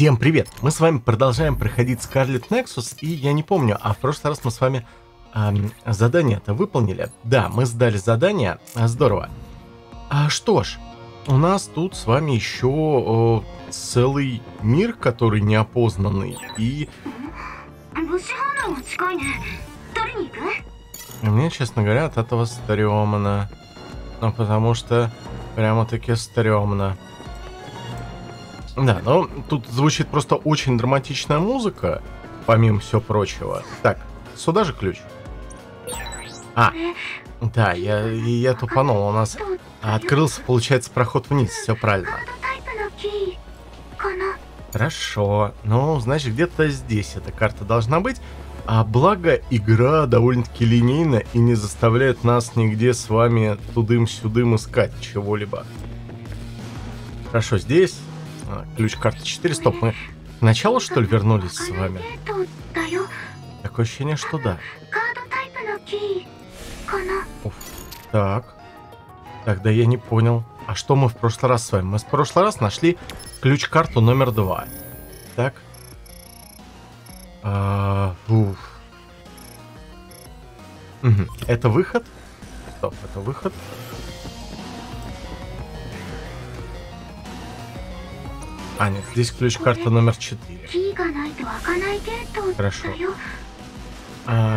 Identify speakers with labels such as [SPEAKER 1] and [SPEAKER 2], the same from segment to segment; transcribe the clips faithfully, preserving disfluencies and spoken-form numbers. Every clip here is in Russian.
[SPEAKER 1] Всем привет! Мы с вами продолжаем проходить Scarlet Nexus, и я не помню, а в прошлый раз мы с вами эм, задание-то выполнили. Да, мы сдали задание, здорово. А что ж, у нас тут с вами еще э, целый мир, который неопознанный, и... И мне, честно говоря, от этого стрёмно. Ну, потому что прямо-таки стрёмно. Да, но тут звучит просто очень драматичная музыка, помимо всего прочего. Так, сюда же ключ. А, да, я, я тупанул, у нас открылся, получается, проход вниз, все правильно. Хорошо, ну, значит, где-то здесь эта карта должна быть. А благо, игра довольно-таки линейна и не заставляет нас нигде с вами тудым-сюдым искать чего-либо. Хорошо, здесь... Ключ карты четыре. Стоп, мы к началу, что ли, вернулись с вами? Такое ощущение, что да. Уф. Так. Тогда я не понял. А что мы в прошлый раз с вами? Мы в прошлый раз нашли ключ-карту номер два. Так. А, уф. Угу. Это выход? Стоп, это выход. А, нет, здесь ключ-карта номер четыре. Хорошо. А...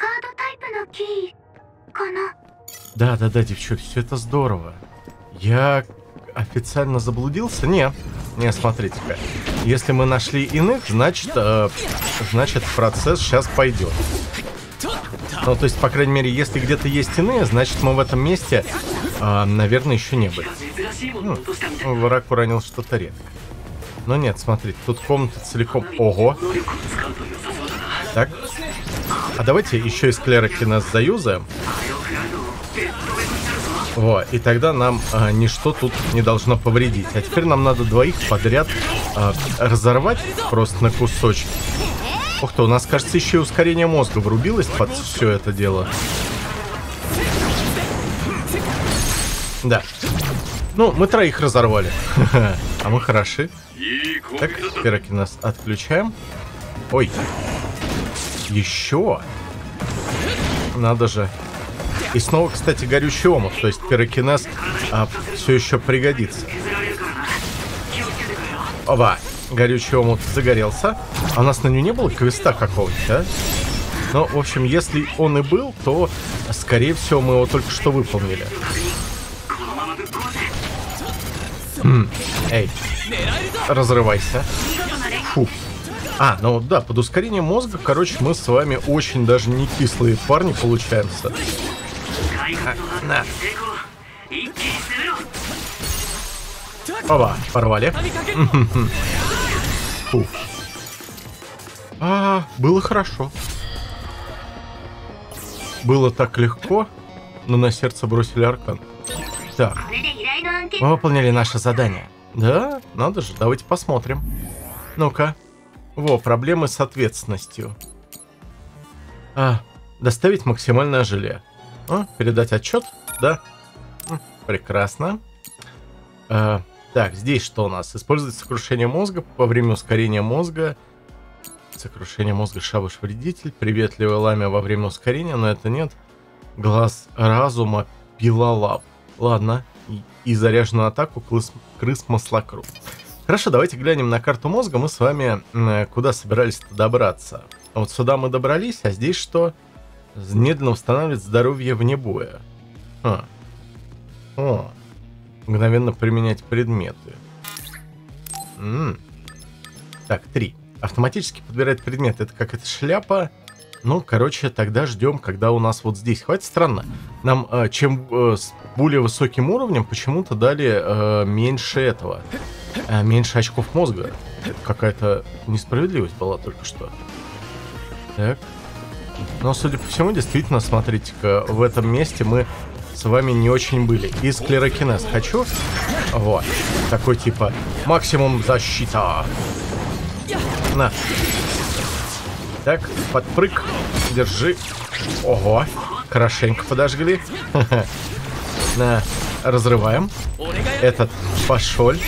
[SPEAKER 1] Да, да, да, девчонки, все это здорово. Я официально заблудился? Не, не, смотрите-ка. Если мы нашли иных, значит, э, значит процесс сейчас пойдет. Ну, то есть, по крайней мере, если где-то есть иные, значит, мы в этом месте, э, наверное, еще не были. Ну, враг уронил что-то редко. Но нет, смотрите, тут комната целиком... Ого! Так. А давайте еще и склерокинез заюзаем. Во, и тогда нам а, ничто тут не должно повредить. А теперь нам надо двоих подряд а, разорвать просто на кусочки. Ух ты, у нас, кажется, еще и ускорение мозга врубилось под все это дело. Да. Ну, мы троих разорвали. А мы хороши. Так, пирокинез отключаем. Ой. Еще. Надо же. И снова, кстати, горючий омут. То есть пирокинез а, все еще пригодится. Оба. Горючий омут загорелся. А у нас на нем не было квеста какого-нибудь, а? Ну, в общем, если он и был, то, скорее всего, мы его только что выполнили. М, эй, разрывайся. Фу. А, ну да, под ускорением мозга, короче, мы с вами очень даже не кислые парни получаемся. А, на. Оба, порвали. Фу. А, было хорошо. Было так легко, но на сердце бросили аркан. Так. Мы выполнили наше задание. Да? Надо же, давайте посмотрим. Ну-ка. Во, проблемы с ответственностью. А, доставить максимальное желе. А, передать отчет? Да. Прекрасно. А, так, здесь что у нас? Использовать сокрушение мозга во время ускорения мозга. Сокрушение мозга шабаш-вредитель. Приветливое ламя во время ускорения, но это нет. Глаз разума пилолап. Ладно. И, и заряженную атаку крыс, крыс маслокрут. Хорошо, давайте глянем на карту мозга. Мы с вами э, куда собирались-то добраться? Вот сюда мы добрались, а здесь что? Медленно восстанавливать здоровье вне боя. А. О. Мгновенно применять предметы. М-м. Так, три. Автоматически подбирает предметы. Это как это шляпа. Ну, короче, тогда ждем, когда у нас вот здесь. Хватит странно. Нам э, чем э, с более высоким уровнем почему-то дали э, меньше этого. Э, меньше очков мозга. Какая-то несправедливость была только что. Так. Но, судя по всему, действительно, смотрите-ка, в этом месте мы с вами не очень были. И склерокинез хочу. Вот. Такой типа максимум защита. На. Так, подпрыг. Держи. Ого. Хорошенько подожгли. На. Разрываем. Этот пошел.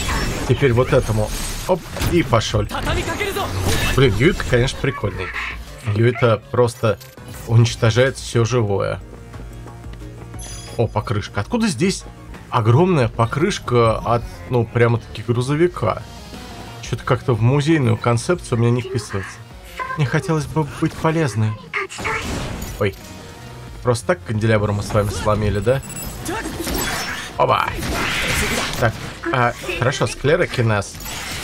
[SPEAKER 1] Теперь вот этому. Оп, и пошел. Блин, Юита, конечно, прикольный. Юита просто уничтожает все живое. О, покрышка. Откуда здесь огромная покрышка от, ну, прямо-таки грузовика? Что-то как-то в музейную концепцию у меня не вписывается. Мне хотелось бы быть полезной. Ой. Просто так канделябр мы с вами сломили, да? Оба! Так, а, хорошо, склерокинез.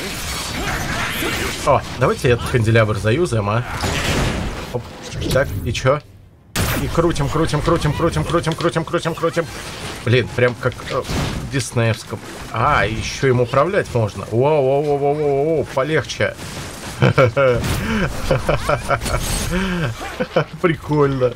[SPEAKER 1] О, давайте этот канделябр заюзаем, а? Оп. Так, и чё? И крутим, крутим, крутим, крутим, крутим, крутим, крутим, крутим. Блин, прям как э, в диснеевском. А, еще им управлять можно. Воу-воу-воу-воу-воу, полегче. Прикольно.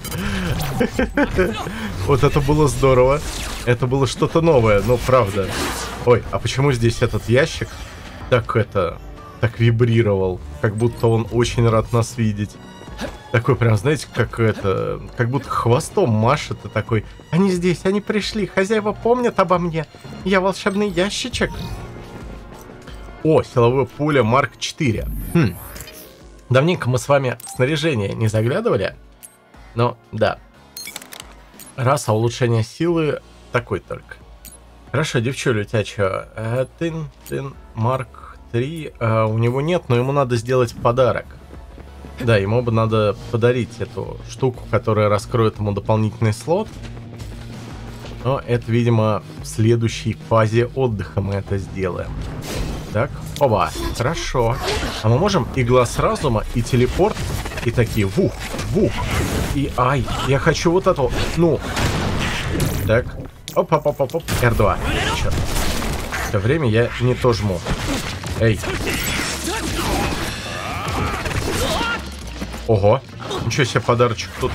[SPEAKER 1] Вот это было здорово. Это было что-то новое, но правда. Ой, а почему здесь этот ящик так это, так вибрировал? Как будто он очень рад нас видеть. Такой прям, знаете, как это, как будто хвостом машет и такой: они здесь, они пришли, хозяева помнят обо мне. Я волшебный ящичек. О, силовое поле Марк четыре. Хм. Давненько мы с вами снаряжение не заглядывали. Но, да. Раса улучшения силы такой только. Хорошо, девчуля, у тебя что? Э, тын, тын, Марк три. Э, у него нет, но ему надо сделать подарок. Да, ему бы надо подарить эту штуку, которая раскроет ему дополнительный слот. Но это, видимо, в следующей фазе отдыха мы это сделаем. Так, оба, хорошо. А мы можем и глаз разума, и телепорт, и такие вух, вух. И ай, я хочу вот эту, ну. Так, оп-оп-оп-оп, эр два. Черт. Все время я не то жму. Эй. Ого, ничего себе подарочек тут.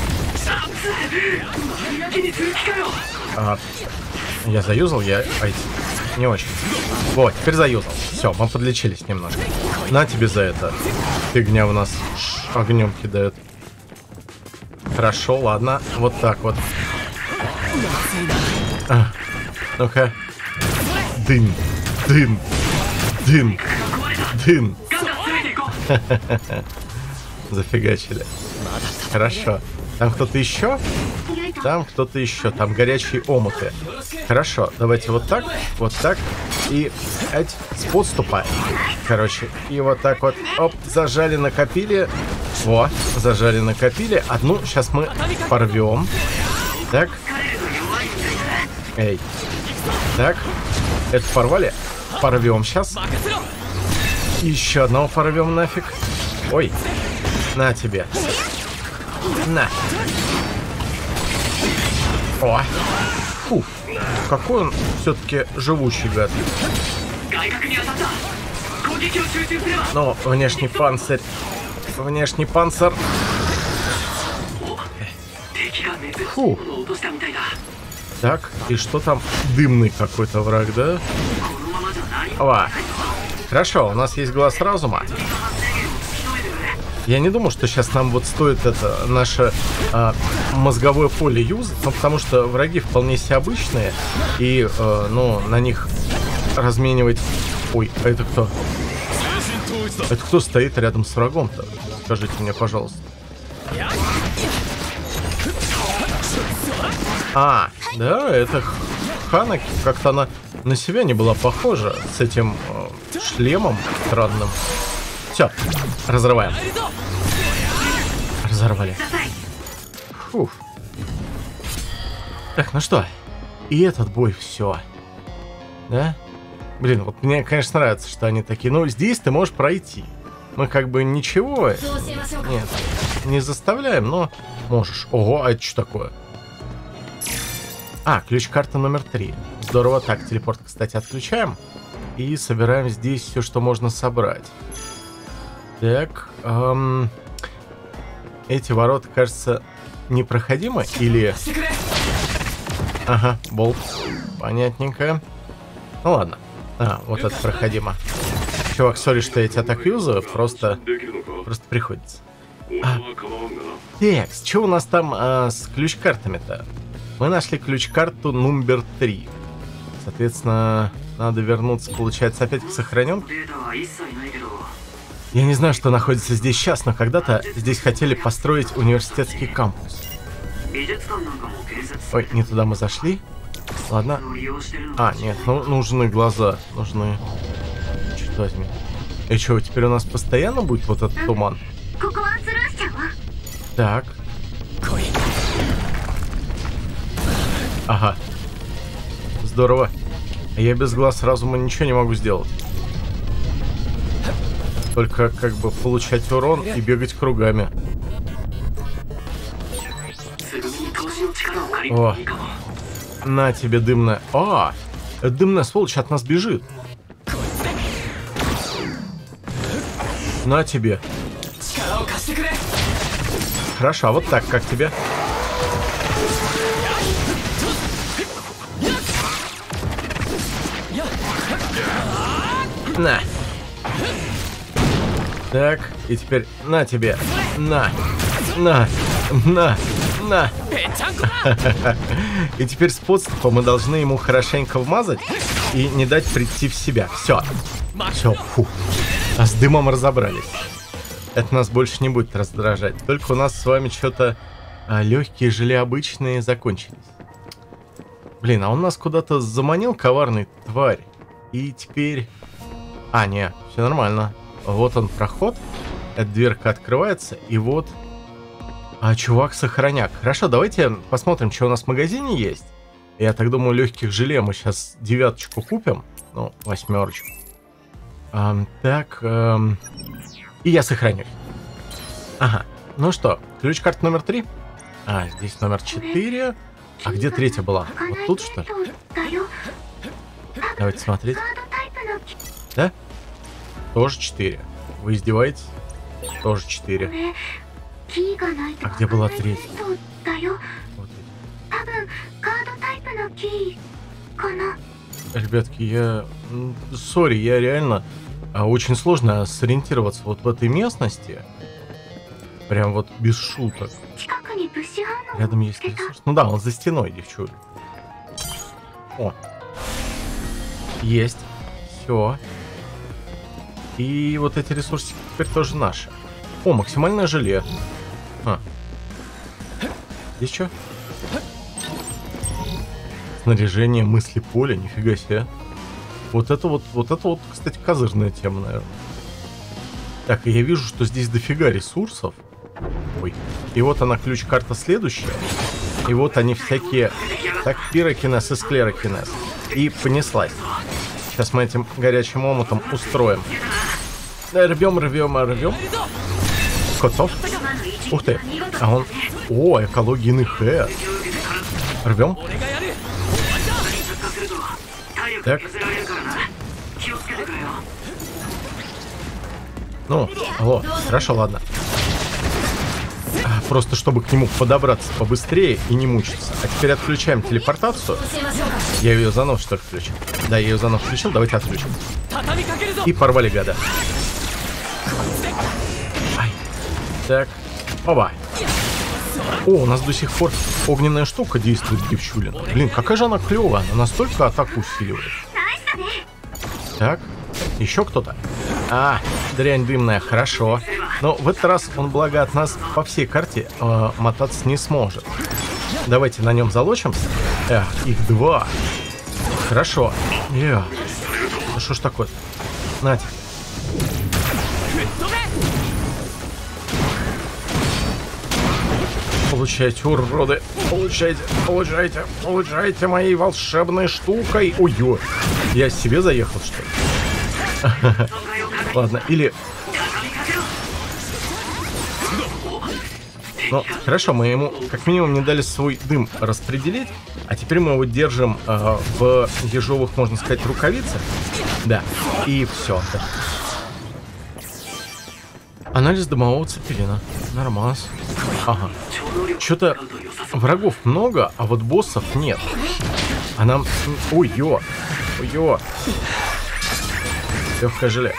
[SPEAKER 1] А, я заюзал, я... Ай, не очень. Вот, теперь заюзал. Все, мы подлечились немножко. На тебе за это. Фигня у нас огнем кидает. Хорошо, ладно. Вот так вот. А, ну-ка. Дын, дын, дын, дын. Зафигачили. Хорошо. Там кто-то еще? Там кто-то еще. Там горячие омуты. Хорошо. Давайте вот так. Вот так. И эть, с подступа. Короче. И вот так вот. Оп. Зажали, накопили. Во. Зажали, накопили. Одну сейчас мы порвем. Так. Эй. Так. Это порвали. Порвем сейчас. Еще одного порвем нафиг. Ой. На тебе. На. О. Фу. Какой он все-таки живучий, гад. Ну, внешний панцирь. Внешний панцирь. Фу. Так, и что там? Дымный какой-то враг, да? Ова. Хорошо, у нас есть глаз разума. Я не думаю, что сейчас нам вот стоит это наше а, мозговое поле юзать, ну, потому что враги вполне себе обычные, и, а, ну, на них разменивать... Ой, а это кто? Это кто стоит рядом с врагом-то? Скажите мне, пожалуйста. А, да, это Ханаки. Как-то она на себя не была похожа с этим э, шлемом странным. Все, разрываем. Разорвали. Фух. Так, ну что? И этот бой все. Да? Блин, вот мне, конечно, нравится, что они такие. Ну, здесь ты можешь пройти. Мы как бы ничего... Нет, не заставляем, но можешь. Ого, а это что такое? А, ключ-карта номер три. Здорово. Так, телепорт, кстати, отключаем. И собираем здесь все, что можно собрать. Так, эм, эти ворота, кажется, непроходимы или... Ага, болт. Понятненько. Ну ладно. А, вот это проходимо. Чувак, сори, что я тебя так юзаю, просто... Просто приходится. А, текст, что у нас там а, с ключ-картами-то? Мы нашли ключ-карту номер три. Соответственно, Надо вернуться, получается, опять к сохраненке. Я не знаю, что находится здесь сейчас, но когда-то здесь хотели построить университетский кампус. Ой, не туда мы зашли. Ладно. А, нет, ну, нужны глаза. Нужны... Черт возьми. И что, теперь у нас постоянно будет вот этот туман? Так. Ага. Здорово. Я без глаз разума ничего не могу сделать. Только как бы получать урон и бегать кругами. О. На тебе дымная. А, дымная сволочь от нас бежит. На тебе. Хорошо, а вот так, как тебе? На. Так, и теперь на тебе. На. На. На. На. И теперь с подступа мы должны ему хорошенько вмазать и не дать прийти в себя. Все. Все, фу. А с дымом разобрались. Это нас больше не будет раздражать. Только у нас с вами что-то а, легкие желе обычные закончились. Блин, а он нас куда-то заманил, коварный тварь. И теперь... А, не, все нормально. Вот он проход. Эта дверка открывается. И вот... А, чувак-сохраняк. Хорошо, давайте посмотрим, что у нас в магазине есть. Я так думаю, легких желе мы сейчас девяточку купим. Ну, восьмерочку. А, так... А... И я сохранюсь. Ага. Ну что, ключ-карта номер три. А, здесь номер четыре. А где третья была? Вот тут, что ли? Давайте смотреть. Да? Тоже четыре. Вы издеваетесь? Тоже четыре. А где была третья? Вот ребятки, я... Сори, я реально... Очень сложно сориентироваться вот в этой местности. Прям вот без шуток. Рядом есть ресурс. Ну да, он за стеной, девчуля. О. Есть. Все. И вот эти ресурсы теперь тоже наши. О, максимальное желе. А. Здесь что? Снаряжение мысли поля, нифига себе. Вот это вот, вот это вот, кстати, козырная тема, наверное. Так, и я вижу, что здесь дофига ресурсов. Ой. И вот она, ключ-карта следующая. И вот они всякие... Так, пирокинез и склерокинез. И понеслась. Сейчас мы этим горячим омутом устроим. Рвем, рвем, рвем. Котов. Ух ты. А он... О, экологийный хэт. Рвем. Так. Ну, алло, хорошо, ладно. А, просто чтобы к нему подобраться побыстрее и не мучиться. А теперь отключаем телепортацию. Я ее заново что ли включил? Да, я ее заново включил, давайте отключим. И порвали гада. Ай. Так. Оба. О, у нас до сих пор огненная штука действует, девчулина. Блин, какая же она клевая. Она настолько атаку усиливает. Так, еще кто-то. А, дрянь дымная, хорошо. Но в этот раз он, благо, от нас по всей карте э, мотаться не сможет. Давайте на нем залочимся. Эх, их два. Хорошо. Эх. Ну что ж такое? Нате. Получайте, уроды. Получайте, получайте, получайте моей волшебной штукой. Ой-ой. Я себе заехал, что ли? Ладно, или... Ну, хорошо, мы ему как минимум не дали свой дым распределить. А теперь мы его держим э, в ежовых, можно сказать, рукавицах. Да, и все. Да. Анализ дымового цепелина. Нормас. Ага. Что-то врагов много, а вот боссов нет. А нам... Ой-ё. Ой-ё. Легкое желе.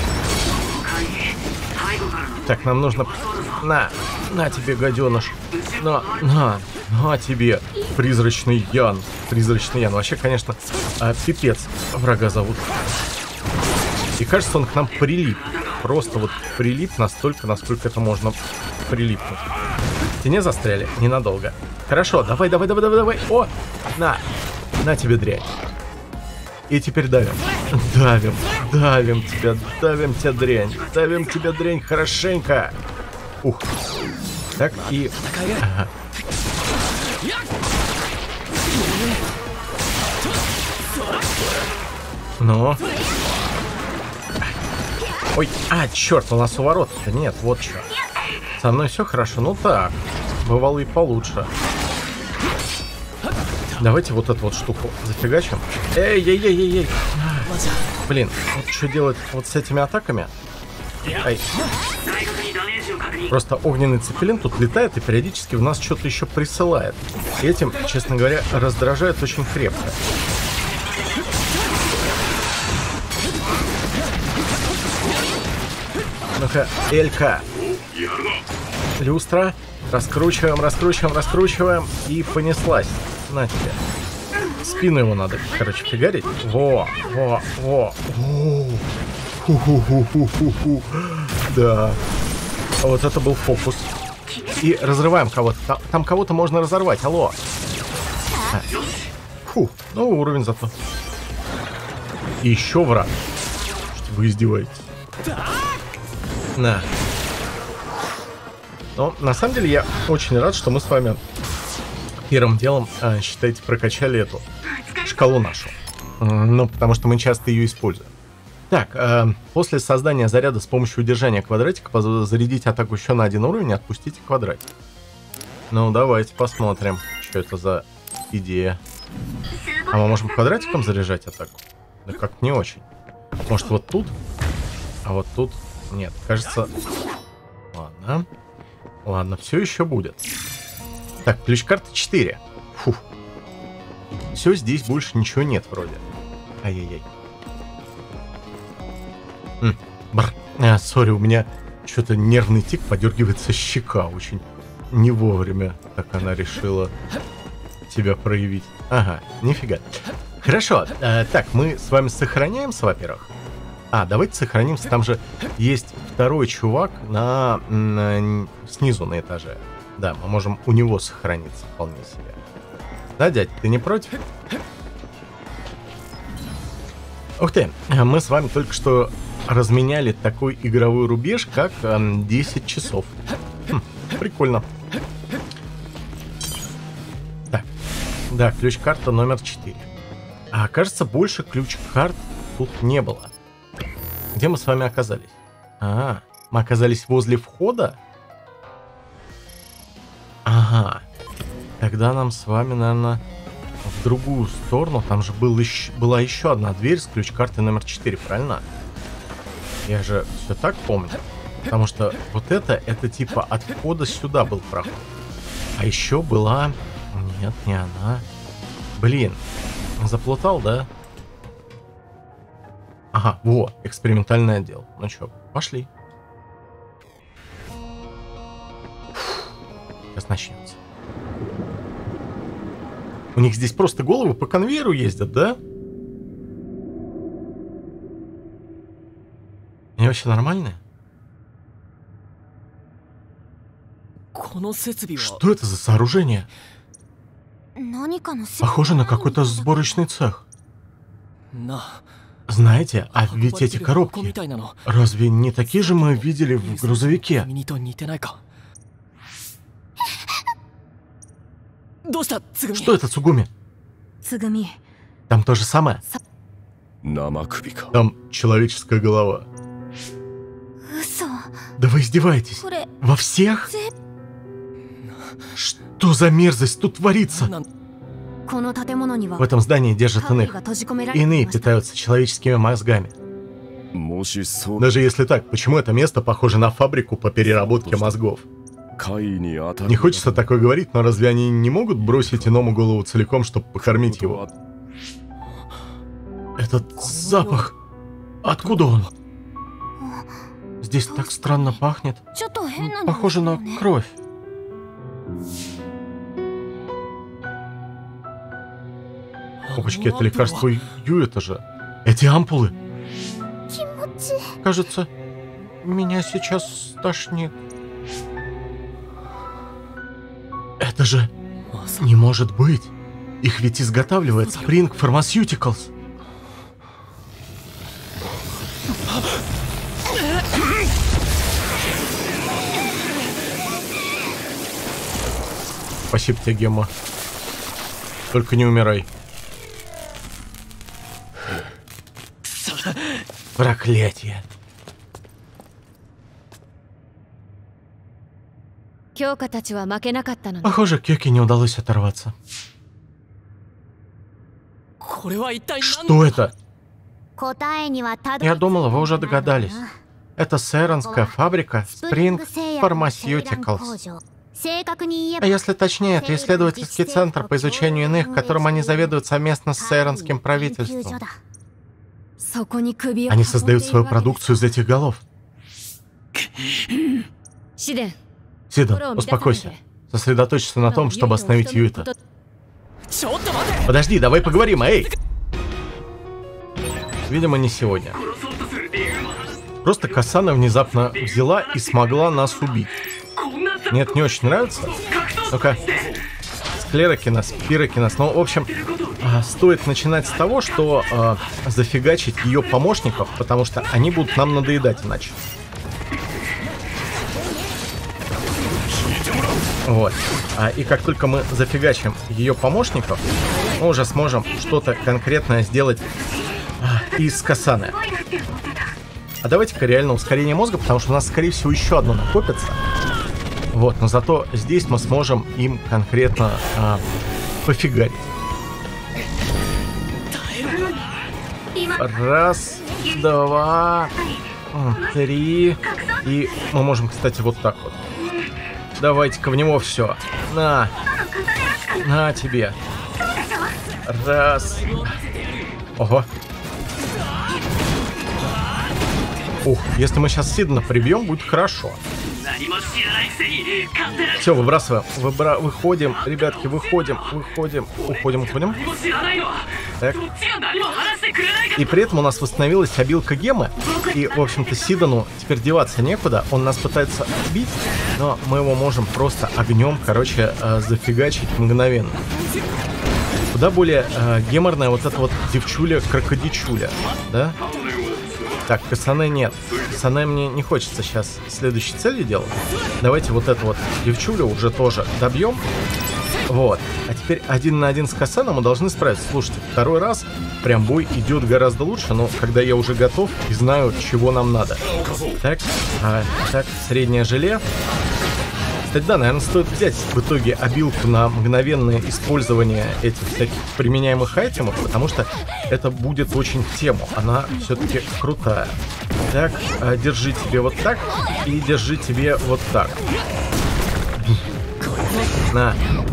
[SPEAKER 1] Так, нам нужно... На. На тебе, гаденыш. на, на, на тебе, призрачный Ян. Призрачный Ян. Вообще, конечно, а, пипец врага зовут. И кажется, он к нам прилип. Просто вот прилип настолько, насколько это можно прилипнуть. В стене застряли ненадолго. Хорошо, давай, давай, давай, давай, давай. О, на, на тебе дрянь. И теперь давим. Давим, давим тебя, давим тебя дрянь. Давим тебя дрянь хорошенько. Ух. Так, и... Ага. Ну. Ой, а, черт, у нас у ворот-то нет, вот что. Со мной все хорошо, ну так. Бывало и получше. Давайте вот эту вот штуку зафигачим. Эй, эй, эй, эй, эй. Блин, вот что делать вот с этими атаками? Ай. Просто огненный цепелин тут летает и периодически в нас что-то еще присылает. И этим, честно говоря, раздражает очень крепко. Ну-ка, Элька. Люстра. Раскручиваем, раскручиваем, раскручиваем. И понеслась. На тебе. Спину его надо, короче, фигарить. Во, во, во. Ху-ху-ху-ху-ху-ху. Да. А вот это был фокус. И разрываем кого-то. Там, там кого-то можно разорвать. Алло. А. Фу, новый уровень зато. И еще враг. Вы издеваетесь. На. Но на самом деле я очень рад, что мы с вами первым делом, э, считайте, прокачали эту шкалу нашу. Ну, потому что мы часто ее используем. Так, э, после создания заряда с помощью удержания квадратика зарядить атаку еще на один уровень и отпустите квадратик. Ну, давайте посмотрим, что это за идея. А мы можем квадратиком заряжать атаку? Да как не очень. Может, вот тут? А вот тут нет. Кажется... Ладно. Ладно, все еще будет. Так, ключ карты четыре. Фух. Все, здесь больше ничего нет вроде. Ай-яй-яй. Бррр. А, сори, у меня что-то нервный тик, подергивается щека. Очень не вовремя так она решила себя проявить. Ага, нифига. Хорошо, а, так, мы с вами сохраняемся, во-первых. А, давайте сохранимся. Там же есть второй чувак на, на снизу на этаже. Да, мы можем у него сохраниться вполне себе. Да, дядь, ты не против? Ух ты, мы с вами только что разменяли такой игровой рубеж, как э, десять часов. Хм, прикольно. Так, да, ключ-карта номер четыре. А кажется, больше ключ-карт тут не было. Где мы с вами оказались? А, мы оказались возле входа? Ага. Тогда нам с вами, наверное, в другую сторону. Там же был еще, была еще одна дверь с ключ-картой номер четыре, правильно? Я же все так помню. Потому что вот это, это типа от входа сюда был проход. А еще была... Нет, не она. Блин, заплутал, да? Ага, во, экспериментальный отдел. Ну что, пошли. Сейчас начнется. У них здесь просто головы по конвейеру ездят, да? Они вообще нормальные? Что это за сооружение? Похоже на какой-то сборочный цех. Знаете, а ведь эти коробки, разве не такие же мы видели в грузовике? Что это, Цугуми? Там то же самое. Там человеческая голова. Да вы издеваетесь? Во всех? Что за мерзость тут творится? В этом здании держат иных. Иные питаются человеческими мозгами. Даже если так, почему это место похоже на фабрику по переработке мозгов? Не хочется такое говорить, но разве они не могут бросить иному голову целиком, чтобы покормить его? Этот запах... Откуда он? Здесь так странно пахнет. Похоже на кровь. Опачки, это лекарство Ю, это же. Эти ампулы. Кажется, меня сейчас тошнит. Это же не может быть. Их ведь изготавливает Spring Pharmaceuticals. Спасибо тебе, Гемма. Только не умирай. Проклятие. Похоже, Кёке не удалось оторваться. Что это? Я думала, вы уже догадались. Это сейронская фабрика Spring Pharmaceuticals. А если точнее, это исследовательский центр по изучению иных, которым они заведуют совместно с сейронским правительством. Они создают свою продукцию из этих голов. Сида, успокойся. Сосредоточься на том, чтобы остановить Юита. Подожди, давай поговорим, эй! Видимо, не сегодня. Просто Касана внезапно взяла и смогла нас убить. Нет, не очень нравится? Ну-ка. Склерокинез, пирокинез. Ну, в общем, стоит начинать с того, что э, зафигачить ее помощников, потому что они будут нам надоедать иначе. Вот. А, и как только мы зафигачим ее помощников, мы уже сможем что-то конкретное сделать а, из Касаны. А давайте-ка реально ускорение мозга, потому что у нас, скорее всего, еще одно накопится. Вот, но зато здесь мы сможем им конкретно а, пофигарить. Раз, два, три. И мы можем, кстати, вот так вот. Давайте-ка в него все. На. На тебе. Раз. Ого. Ух, если мы сейчас Сидана прибьем, будет хорошо. Все, выбрасываем. Выбра... Выходим, ребятки, выходим, выходим, уходим, уходим. Так. И при этом у нас восстановилась обилка гемы. И, в общем-то, Сидану теперь деваться некуда. Он нас пытается убить, но мы его можем просто огнем, короче, э, зафигачить мгновенно. Куда более э, геморная вот эта вот девчуля-крокодичуля, да? Так, Касане нет. Касане мне не хочется сейчас следующей цели делать. Давайте вот эту вот девчулю уже тоже добьем. Вот. А теперь один на один с Касаном мы должны справиться. Слушайте, второй раз прям бой идет гораздо лучше, но когда я уже готов и знаю, чего нам надо. Так, а, так, среднее желе. Кстати, да, наверное, стоит взять в итоге обилку на мгновенное использование этих всяких применяемых айтемов, потому что это будет очень в тему. Она все-таки крутая. Так, держи тебе вот так и держи тебе вот так. На.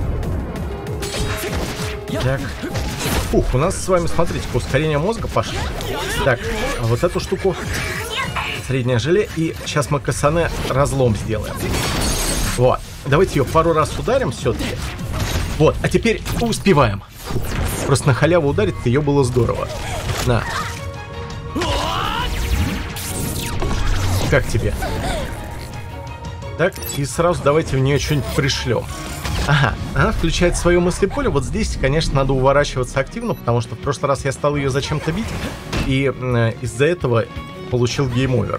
[SPEAKER 1] Так. Ух, у нас с вами, смотрите, ускорение мозга пошло. Так, вот эту штуку. Среднее желе. И сейчас мы Касане разлом сделаем. Вот. Давайте ее пару раз ударим все-таки. Вот. А теперь успеваем. Просто на халяву ударить ее было здорово. На. Как тебе? Так, и сразу давайте в нее что-нибудь пришлем. Ага, она включает свое мыслеполе. Вот здесь, конечно, надо уворачиваться активно, потому что в прошлый раз я стал ее зачем-то бить, и э, из-за этого получил гейм-овер.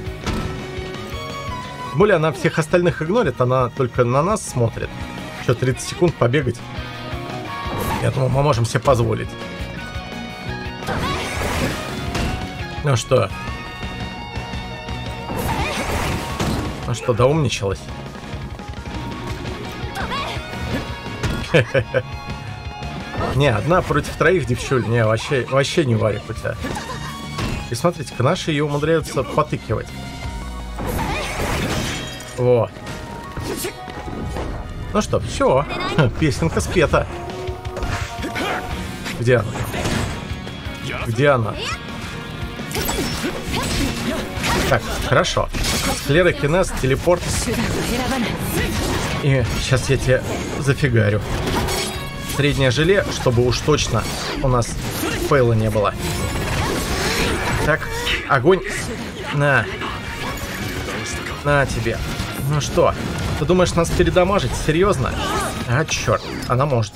[SPEAKER 1] Тем более она всех остальных игнорит, она только на нас смотрит. Что, тридцать секунд побегать? Я думаю, мы можем себе позволить. Ну что? Ну что, доумничалась? Не, одна против троих, девчуль. Не, вообще, вообще не варик у тебя. И смотрите-ка, наши ее умудряются потыкивать. Во. Ну что, все. Песенка спета. Где она? Где она? Так, хорошо. Склерокинез, телепорт. И сейчас я тебе зафигарю. среднее желе, чтобы уж точно у нас фейла не было. Так, огонь. На. На тебе. Ну что, ты думаешь нас передамажить? Серьезно? А, черт, она может.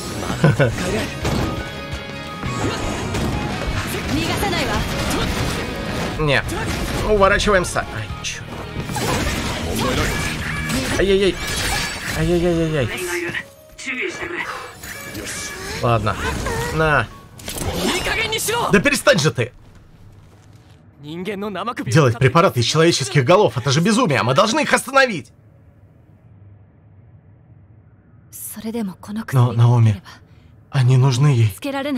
[SPEAKER 1] Нет. Уворачиваемся. Ай, черт. Ай-яй-яй. Ай-яй-яй-яй-яй. Ладно. На. Да перестань же ты! Делать препараты из человеческих голов — это же безумие. Мы должны их остановить. Но, Наоми, они нужны ей.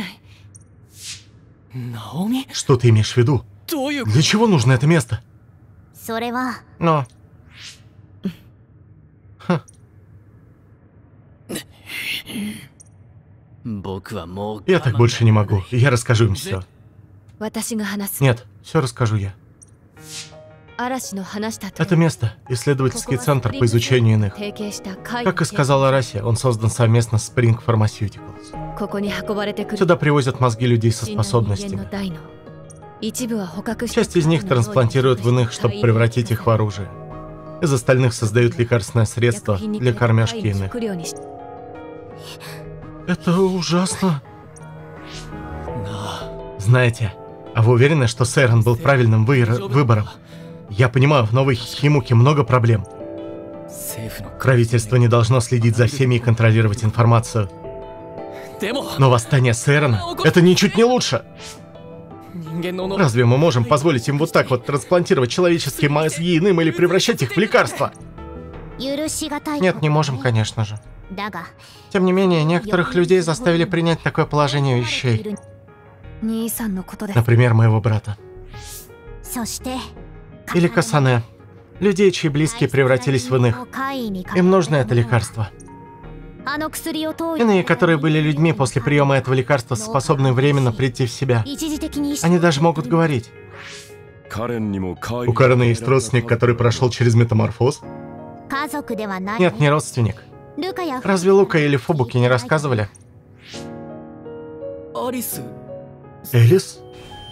[SPEAKER 1] Что ты имеешь в виду? Для чего нужно это место? Но... Ха. Я так больше не могу. Я расскажу им все. Нет, все расскажу я. Это место — исследовательский центр по изучению иных. Как и сказал Араси, он создан совместно с Spring Pharmaceuticals. Сюда привозят мозги людей со способностями. Часть из них трансплантируют в иных, чтобы превратить их в оружие. Из остальных создают лекарственное средство для кормяшки иных. Это ужасно. Знаете, а вы уверены, что Сейрон был правильным вы выбором? Я понимаю, в Новой Химуке много проблем. Правительство не должно следить за всеми и контролировать информацию. Но восстание Сейрона — это ничуть не лучше. Разве мы можем позволить им вот так вот трансплантировать человеческие мозги иным или превращать их в лекарства? Нет, не можем, конечно же. Тем не менее, некоторых людей заставили принять такое положение вещей. Например, моего брата. Или Касане. Людей, чьи близкие превратились в иных. Им нужно это лекарство. Иные, которые были людьми после приема этого лекарства, способны временно прийти в себя. Они даже могут говорить. У Карена есть родственник, который прошел через метаморфоз? Нет, не родственник. Разве Лука или Фубуки не рассказывали? Элис?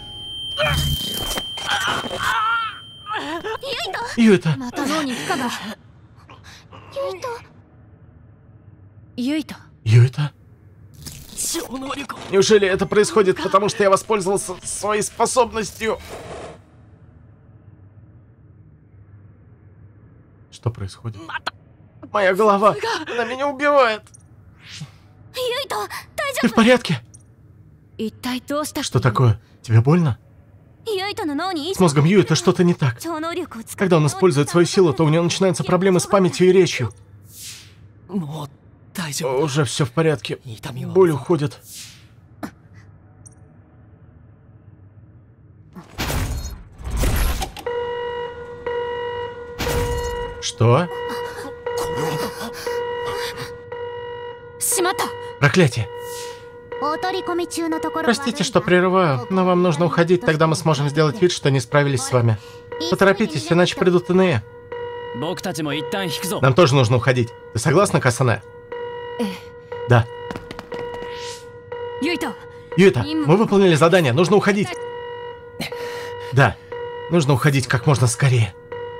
[SPEAKER 1] Юйта. Юйта? Неужели это происходит, потому что я воспользовался своей способностью? Что происходит? Моя голова, она меня убивает. Ты в порядке? Что такое? Тебе больно? С мозгом Юйта что-то не так. Когда он использует свою силу, то у него начинаются проблемы с памятью и речью. Уже все в порядке. Боль уходит. Что? Проклятие. Простите, что прерываю, но вам нужно уходить, тогда мы сможем сделать вид, что не справились с вами. Поторопитесь, иначе придут иные. Нам тоже нужно уходить. Ты согласна, Касане? Да. Юйта, мы выполнили задание, нужно уходить. Да, нужно уходить как можно скорее.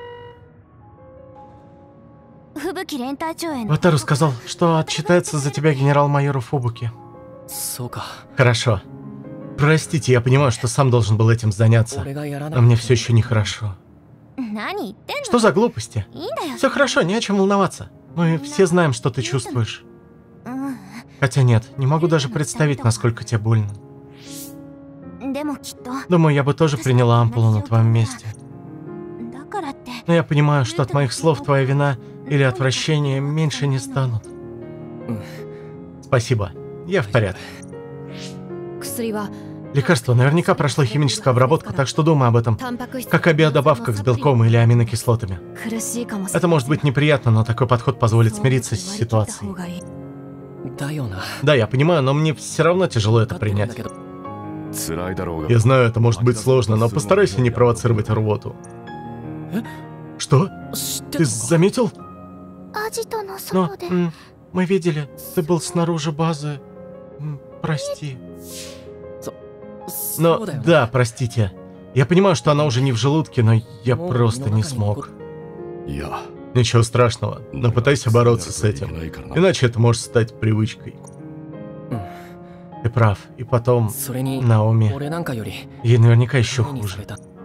[SPEAKER 1] Ватару сказал, что отчитается за тебя генерал-майору Фубуки. Хорошо. Простите, я понимаю, что сам должен был этим заняться, но мне все еще нехорошо. Что за глупости? Все хорошо, не о чем волноваться. Мы все знаем, что ты чувствуешь. Хотя нет, не могу даже представить, насколько тебе больно. Думаю, я бы тоже приняла ампулу на твоем месте. Но я понимаю, что от моих слов твоя вина или отвращение меньше не станут. Спасибо, я в порядке. Лекарство наверняка прошло химическую обработку, так что думай об этом, как о биодобавках с белком или аминокислотами. Это может быть неприятно, но такой подход позволит смириться с ситуацией. Да, я понимаю, но мне все равно тяжело это принять. Я знаю, это может быть сложно, но постарайся не провоцировать рвоту. Что? Ты заметил? Но м, мы видели, ты был снаружи базы. Прости. Но, да, простите. Я понимаю, что она уже не в желудке, но я просто не смог. Ничего страшного, но пытайся бороться с этим. Иначе это может стать привычкой. Ты прав. И потом, Наоми, ей наверняка еще хуже.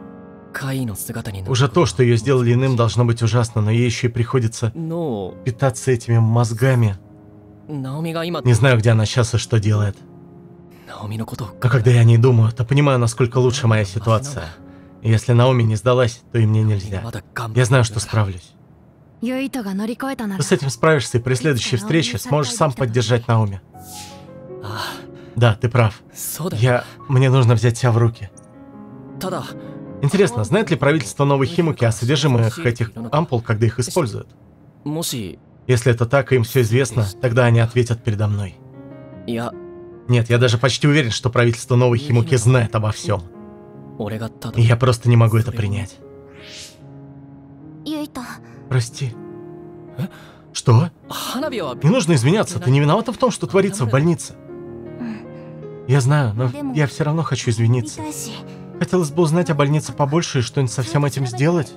[SPEAKER 1] Уже то, что ее сделали иным, должно быть ужасно, но ей еще и приходится питаться этими мозгами. Не знаю, где она сейчас и что делает. Но когда я о ней думаю, то понимаю, насколько лучше моя ситуация. И если Наоми не сдалась, то и мне нельзя. Я знаю, что справлюсь. Ты с этим справишься, и при следующей встрече сможешь сам поддержать Наоми. Да, ты прав. Я... Мне нужно взять себя в руки. Интересно, знает ли правительство Новой Химуки о содержимых этих ампул, когда их используют? Если это так, и им все известно, тогда они ответят передо мной. Нет, я даже почти уверен, что правительство Новой Химуки знает обо всем. И я просто не могу это принять. Прости. Что? Не нужно извиняться, ты не виновата в том, что творится в больнице. Я знаю, но я все равно хочу извиниться. Хотелось бы узнать о больнице побольше и что-нибудь со всем этим сделать.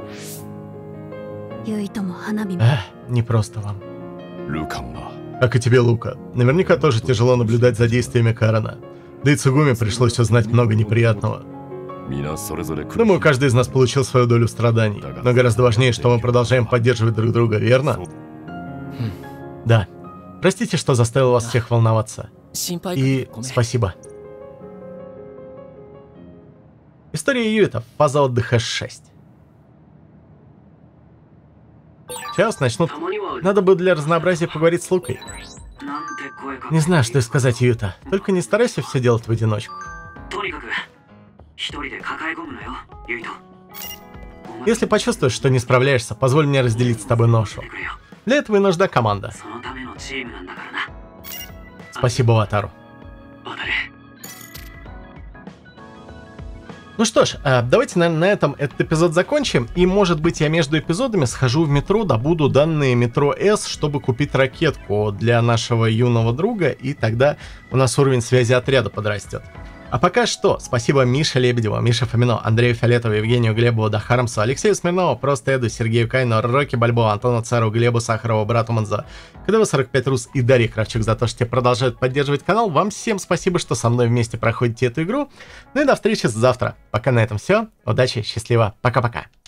[SPEAKER 1] Эх, не просто вам. Как и тебе, Лука. Наверняка тоже тяжело наблюдать за действиями Карена. Да и Цугуми пришлось узнать много неприятного. Думаю, каждый из нас получил свою долю страданий. Но гораздо важнее, что мы продолжаем поддерживать друг друга, верно? Да. Простите, что заставил вас всех волноваться. И спасибо. История Юита. Фаза отдыха шесть. Сейчас начнут. Надо бы для разнообразия поговорить с Лукой. Не знаю, что сказать, Юта. Только не старайся все делать в одиночку. Если почувствуешь, что не справляешься, позволь мне разделить с тобой ношу. Для этого и нужна команда. Спасибо, Ватару. Ну что ж, давайте, наверное, на этом этот эпизод закончим. И, может быть, я между эпизодами схожу в метро, добуду данные метро С, чтобы купить ракетку для нашего юного друга. И тогда у нас уровень связи отряда подрастет. А пока что, спасибо Мише Лебедеву, Мише Фомино, Андрею Фиолетову, Евгению Глебову, Дахарамсу, Алексею Смирнову, Просто Эду, Сергею Кайну, Роки Бальбо, Антону Цару, Глебу Сахарову, Брату Манзо, КДВ сорок пять Рус и Дарье Кравчук за то, что те продолжают поддерживать канал. Вам всем спасибо, что со мной вместе проходите эту игру. Ну и до встречи завтра. Пока на этом все. Удачи, счастливо. Пока-пока.